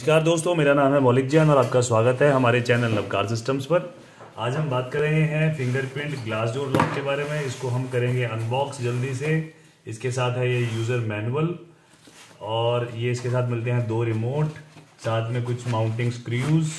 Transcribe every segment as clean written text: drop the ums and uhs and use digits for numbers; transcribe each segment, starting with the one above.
नमस्कार दोस्तों, मेरा नाम है मौलिक जैन और आपका स्वागत है हमारे चैनल नवकार सिस्टम्स पर। आज हम बात कर रहे हैं फिंगरप्रिंट ग्लास डोर लॉक के बारे में। इसको हम करेंगे अनबॉक्स जल्दी से। इसके साथ है ये यूज़र मैनुअल और ये इसके साथ मिलते हैं 2 रिमोट, साथ में कुछ माउंटिंग स्क्रूज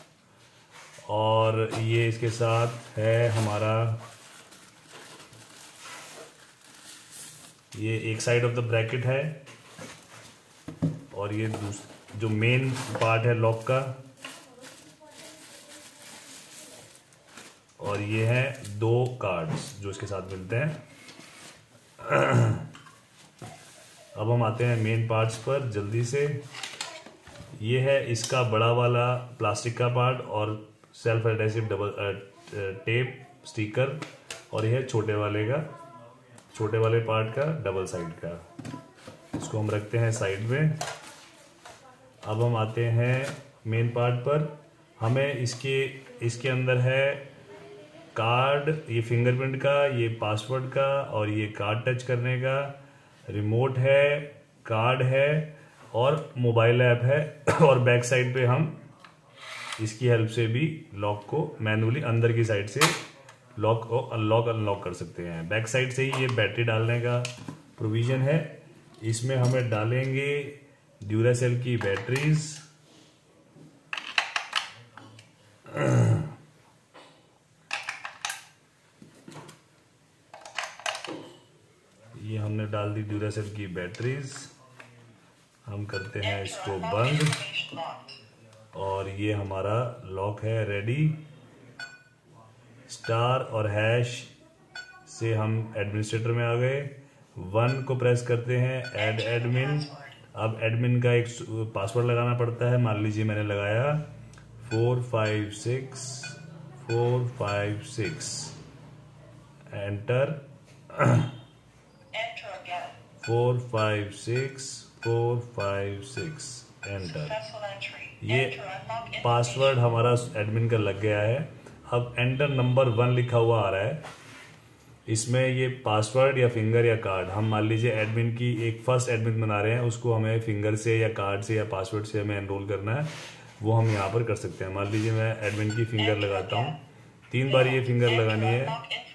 और ये इसके साथ है हमारा ये एक साइड ऑफ द ब्रैकेट है और ये जो मेन पार्ट है लॉक का, और ये है 2 कार्ड्स जो इसके साथ मिलते हैं। अब हम आते हैं मेन पार्ट्स पर जल्दी से। ये है इसका बड़ा वाला प्लास्टिक का पार्ट और self adhesive double tape sticker, और यह है छोटे वाले पार्ट का डबल साइड का। इसको हम रखते हैं साइड में। अब हम आते हैं मेन पार्ट पर। हमें इसके अंदर है कार्ड, ये फिंगरप्रिंट का, ये पासवर्ड का, और ये कार्ड टच करने का, रिमोट है, कार्ड है और मोबाइल ऐप है। और बैक साइड पे हम इसकी हेल्प से भी लॉक को मैनुअली अंदर की साइड से लॉक और अनलॉक कर सकते हैं। बैक साइड से ही ये बैटरी डालने का प्रोविजन है। इसमें हमें डालेंगे ड्यूरासेल की बैटरीज, ये हमने डाल दी ड्यूरासेल की बैटरीज। हम करते हैं इसको बंद और ये हमारा लॉक है रेडी। स्टार और हैश से हम एडमिनिस्ट्रेटर में आ गए। 1 को प्रेस करते हैं, ऐड एडमिन। अब एडमिन का एक पासवर्ड लगाना पड़ता है। मान लीजिए मैंने लगाया 456 एंटर। 456 एंटर। ये पासवर्ड हमारा एडमिन का लग गया है। अब एंटर नंबर 1 लिखा हुआ आ रहा है। इसमें ये पासवर्ड या फिंगर या कार्ड, हम मान लीजिए एडमिन की एक फर्स्ट एडमिन बना रहे हैं, उसको हमें फिंगर से या कार्ड से या पासवर्ड से हमें एनरोल करना है, वो हम यहाँ पर कर सकते हैं। मान लीजिए मैं एडमिन की फिंगर लगाता हूँ, 3 बार ये फिंगर लगानी है।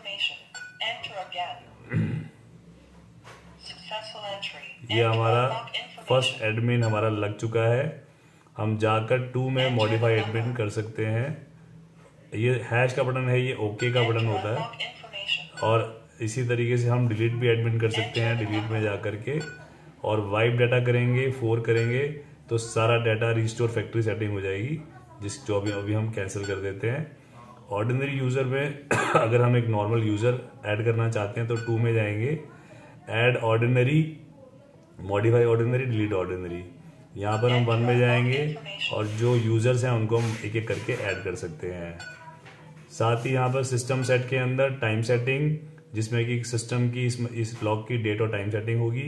ये हमारा फर्स्ट एडमिन हमारा लग चुका है। हम जाकर 2 में मॉडिफाई एडमिन कर सकते हैं। ये हैश का बटन है, ये ओके का बटन होता है। और इसी तरीके से हम डिलीट भी एडमिन कर सकते हैं। डिलीट में जा करके और वाइप डाटा करेंगे, 4 करेंगे तो सारा डाटा रिस्टोर फैक्ट्री सेटिंग हो जाएगी, जो अभी हम कैंसिल कर देते हैं। ऑर्डिनरी यूज़र में अगर हम एक नॉर्मल यूज़र ऐड करना चाहते हैं तो 2 में जाएंगे, add ordinary, modify ordinary, delete ordinary. यहाँ पर हम 1 में जाएंगे और जो यूज़र्स हैं उनको हम एक एक करके ऐड कर सकते हैं। साथ ही यहाँ पर सिस्टम सेट के अंदर टाइम सेटिंग, जिसमें कि सिस्टम की इस लॉक की डेट और टाइम सेटिंग होगी।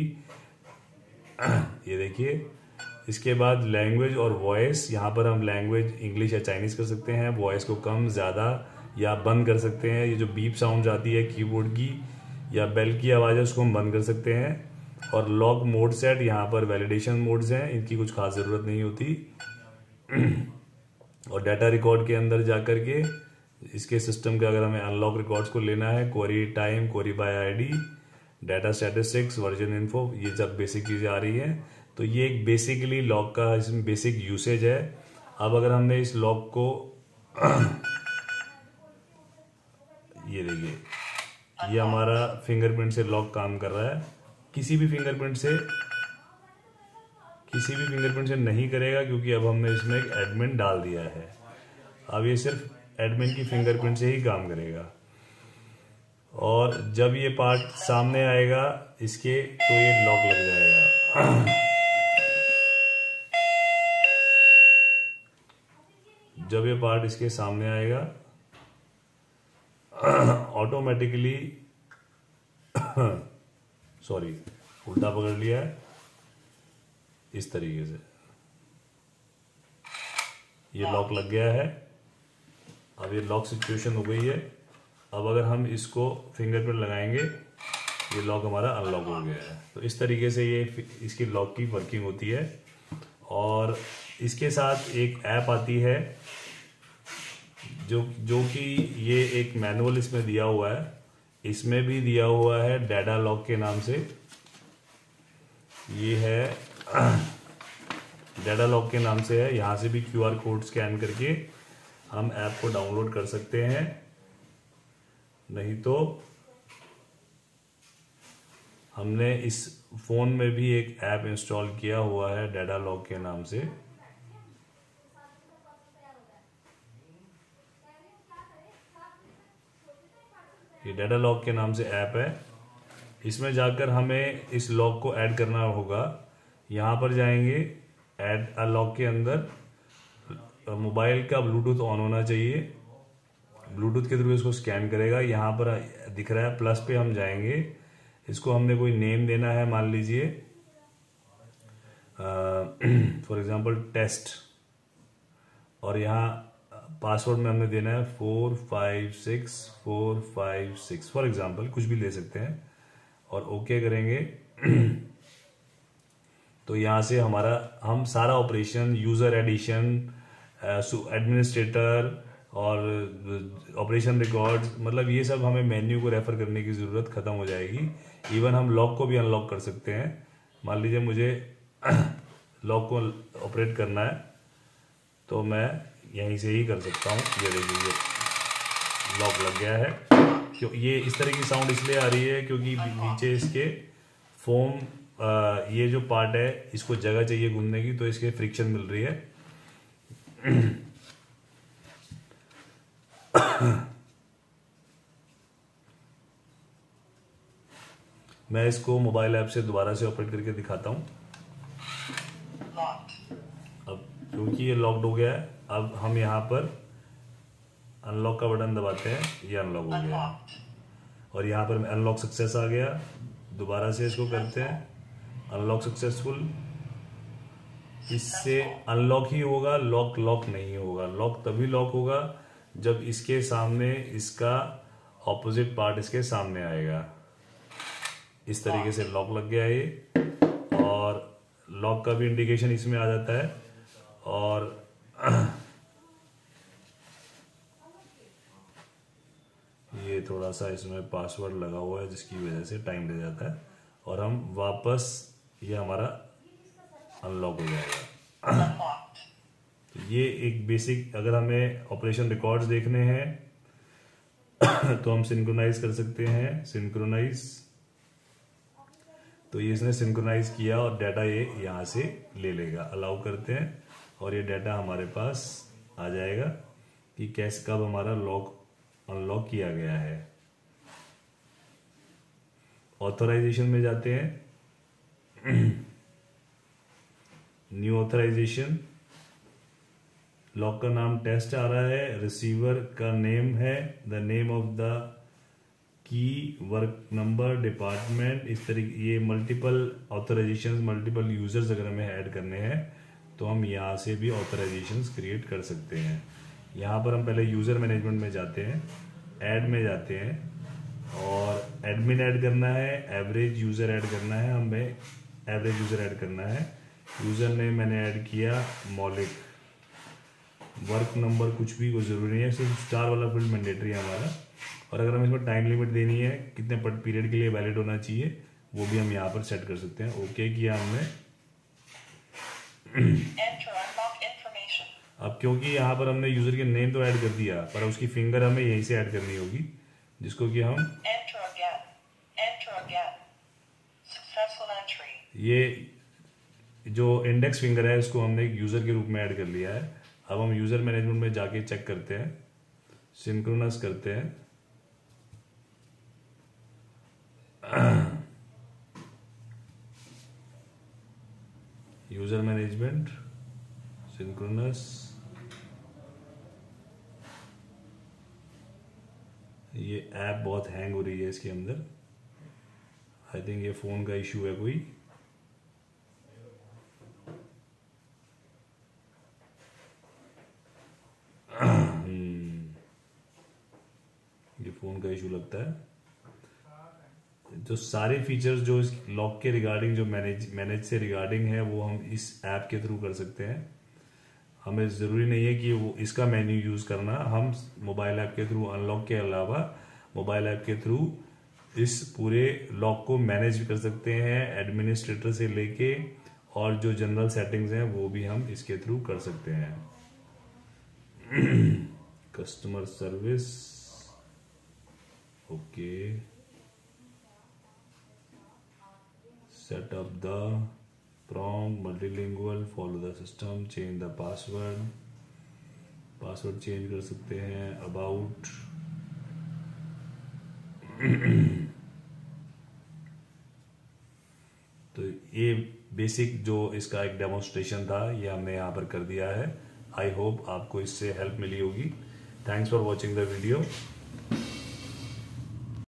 ये देखिए। इसके बाद लैंग्वेज और वॉइस, यहाँ पर हम लैंग्वेज इंग्लिश या चाइनीज़ कर सकते हैं। वॉइस को कम, ज़्यादा या बंद कर सकते हैं। ये जो बीप साउंड आती है कीबोर्ड की या बेल की आवाज़ है, उसको हम बंद कर सकते हैं। और लॉक मोड सेट, यहाँ पर वैलिडेशन मोड्स हैं, इनकी कुछ खास ज़रूरत नहीं होती। और डाटा रिकॉर्ड के अंदर जा कर के इसके सिस्टम के अगर हमें अनलॉक रिकॉर्ड्स को लेना है, query time, query by ID, data statistics, version info, ये सब बेसिक चीज़ें आ रही हैं। तो ये एक बेसिकली लॉक का इसमें बेसिक यूसेज है। अब अगर हमने इस लॉक को ये देखिए, ये हमारा फिंगरप्रिंट से लॉक काम कर रहा है। किसी भी फिंगरप्रिंट से नहीं करेगा, क्योंकि अब हमने इसमें एक एडमिन डाल दिया है। अब ये सिर्फ एडमिन की फिंगरप्रिंट से ही काम करेगा। और जब ये पार्ट सामने आएगा इसके, तो ये लॉक लग जाएगा। जब ये पार्ट इसके सामने आएगा ऑटोमेटिकली सॉरी, उल्टा पकड़ लिया है, इस तरीके से ये लॉक लग गया है। अब ये लॉक सिचुएशन हो गई है। अब अगर हम इसको फिंगरप्रिंट लगाएंगे, ये लॉक हमारा अनलॉक हो गया है। तो इस तरीके से ये इसकी लॉक की वर्किंग होती है। और इसके साथ एक ऐप आती है जो कि ये एक मैनुअल इसमें दिया हुआ है, इसमें भी दिया हुआ है डाटा लॉक के नाम से। ये है डाटा लॉक के नाम से है। यहाँ से भी QR कोड स्कैन करके हम ऐप को डाउनलोड कर सकते हैं, नहीं तो हमने इस फोन में भी एक ऐप इंस्टॉल किया हुआ है डाटा लॉक के नाम से। ये डाटा लॉक के नाम से ऐप है। इसमें जाकर हमें इस लॉक को ऐड करना होगा। यहाँ पर जाएंगे, ऐड अ लॉक के अंदर मोबाइल का ब्लूटूथ ऑन होना चाहिए। ब्लूटूथ के थ्रू इसको स्कैन करेगा। यहाँ पर दिख रहा है प्लस पे, हम जाएंगे। इसको हमने कोई नेम देना है, मान लीजिए फॉर एग्जांपल टेस्ट, और यहाँ पासवर्ड में हमने देना है 456456 फॉर एग्जांपल, कुछ भी ले सकते हैं, और ओके करेंगे। तो यहाँ से हम सारा ऑपरेशन, यूजर एडिशन, एडमिनिस्ट्रेटर और ऑपरेशन रिकॉर्ड्स, मतलब ये सब हमें मेन्यू को रेफर करने की ज़रूरत ख़त्म हो जाएगी। इवन हम लॉक को भी अनलॉक कर सकते हैं। मान लीजिए मुझे लॉक को ऑपरेट करना है तो मैं यहीं से ही कर सकता हूँ। ये देखिए लॉक लग गया है। क्यों ये इस तरह की साउंड इसलिए आ रही है क्योंकि नीचे इसके फोम, ये जो पार्ट है इसको जगह चाहिए घूमने की, तो इसके फ्रिक्शन मिल रही है। मैं इसको मोबाइल ऐप से दोबारा से ऑपरेट करके दिखाता हूँ। अब क्योंकि ये लॉक्ड हो गया है, अब हम यहाँ पर अनलॉक का बटन दबाते हैं, ये अनलॉक हो गया है और यहाँ पर अनलॉक सक्सेस आ गया। दोबारा से इसको करते हैं, अनलॉक सक्सेसफुल। इससे अनलॉक ही होगा, लॉक नहीं होगा। लॉक तभी लॉक होगा जब इसके सामने इसका ऑपोजिट पार्ट इसके सामने आएगा। इस तरीके से लॉक लग गया ये, और लॉक का भी इंडिकेशन इसमें आ जाता है। और ये थोड़ा सा इसमें पासवर्ड लगा हुआ है जिसकी वजह से टाइम ले जाता है, और हम वापस, ये हमारा अनलॉक हो जाएगा। तो ये एक बेसिक, अगर हमें ऑपरेशन रिकॉर्ड्स देखने हैं तो हम सिंक्रोनाइज कर सकते हैं। सिंक्रोनाइज, तो ये इसने सिंक्रोनाइज किया और डाटा ये यहाँ से ले लेगा। अलाउ करते हैं और ये डाटा हमारे पास आ जाएगा कि कैसे कब हमारा लॉक अनलॉक किया गया है। ऑथराइजेशन में जाते हैं, न्यू ऑथराइजेशन, लॉक का नाम टेस्ट आ रहा है, रिसीवर का नेम है the name of the key, work number, department, इस तरीके। ये मल्टीपल ऑथराइजेशन, मल्टीपल यूजर्स अगर हमें ऐड करने हैं तो हम यहाँ से भी ऑथराइजेशंस क्रिएट कर सकते हैं। यहाँ पर हम पहले यूजर मैनेजमेंट में जाते हैं, ऐड में जाते हैं, और एडमिन ऐड करना है, एवरेज यूजर ऐड करना है, हमें एवरेज यूजर ऐड करना है। यूजर नेम मैंने ऐड किया मौलिक, वर्क नंबर कुछ भी कोई जरूरी नहीं है, सिर्फ स्टार वाला फील्ड मैंडेटरी है हमारा। और अगर हमें इसमें टाइम लिमिट देनी है, कितने पीरियड के लिए वैलिड होना चाहिए, वो भी हम यहाँ पर सेट कर सकते हैं। ओके किया हमने। अब क्योंकि यहाँ पर हमने यूजर के नेम तो ऐड कर दिया, पर उसकी फिंगर हमें यहीं से ऐड करनी होगी, जिसको कि हम ये जो इंडेक्स फिंगर है इसको हमने एक यूजर के रूप में ऐड कर लिया है। अब हम यूजर मैनेजमेंट में जाके चेक करते हैं, सिंक्रोनस करते हैं। यूजर मैनेजमेंट, सिंक्रोनस, ये ऐप बहुत हैंग हो रही है इसके अंदर। आई थिंक ये फोन का इशू है कोई। ये फोन का इशू लगता है। जो सारे फीचर्स जो इस लॉक के रिगार्डिंग, जो मैनेज से रिगार्डिंग है, वो हम इस ऐप के थ्रू कर सकते हैं। हमें ज़रूरी नहीं है कि वो इसका मेन्यू यूज़ करना। हम मोबाइल ऐप के थ्रू अनलॉक के अलावा मोबाइल ऐप के थ्रू इस पूरे लॉक को मैनेज भी कर सकते हैं, एडमिनिस्ट्रेटर से लेके, और जो जनरल सेटिंग्स हैं वो भी हम इसके थ्रू कर सकते हैं। Customer service, okay, set up the prompt, multilingual, follow the system, change the password change कर सकते हैं, अबाउट। तो ये बेसिक जो इसका एक डेमोन्स्ट्रेशन था ये हमने यहाँ पर कर दिया है। आई होप आपको इससे हेल्प मिली होगी। Thanks for watching the video.